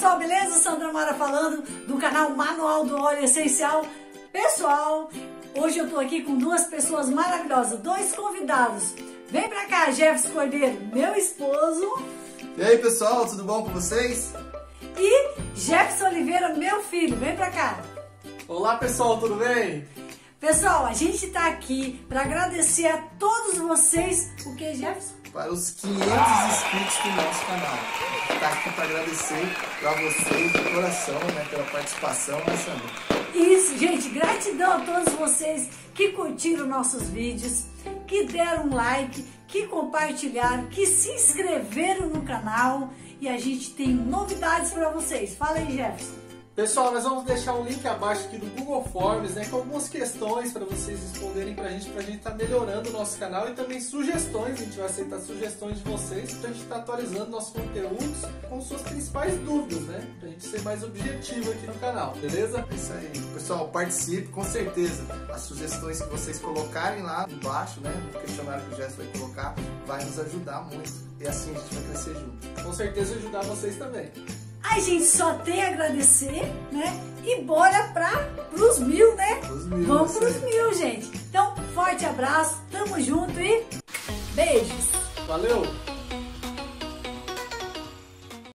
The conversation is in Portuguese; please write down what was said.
pessoal, beleza? Sandra Mara falando do canal Manual do Óleo Essencial. Pessoal, hoje eu tô aqui com duas pessoas maravilhosas, dois convidados. Vem pra cá, Jefferson Cordeiro, meu esposo. E aí pessoal, tudo bom com vocês? E Jefferson Oliveira, meu filho, vem pra cá. Olá pessoal, tudo bem? Pessoal, a gente tá aqui para agradecer a todos vocês, o que, Jefferson? Para os 500 inscritos do nosso canal. Tá aqui para agradecer para vocês de coração, né, pela participação, né, Sandra? Isso, gente, gratidão a todos vocês que curtiram nossos vídeos, que deram um like, que compartilharam, que se inscreveram no canal, e a gente tem novidades para vocês. Fala aí, Jefferson. Pessoal, nós vamos deixar um link abaixo aqui do Google Forms, né, com algumas questões para vocês responderem pra gente estar melhorando o nosso canal, e também sugestões. A gente vai aceitar sugestões de vocês pra gente estar atualizando nossos conteúdos com suas principais dúvidas, né, pra gente ser mais objetivo aqui no canal, beleza? É isso aí. Pessoal, participe, com certeza. As sugestões que vocês colocarem lá embaixo, né, no questionário que o Jefferson vai colocar, vai nos ajudar muito. E assim a gente vai crescer junto. Com certeza ajudar vocês também. A gente só tem a agradecer, né? E bora pros 1000, né? Vamos pros 1000, gente. Então, forte abraço, tamo junto e beijos. Valeu!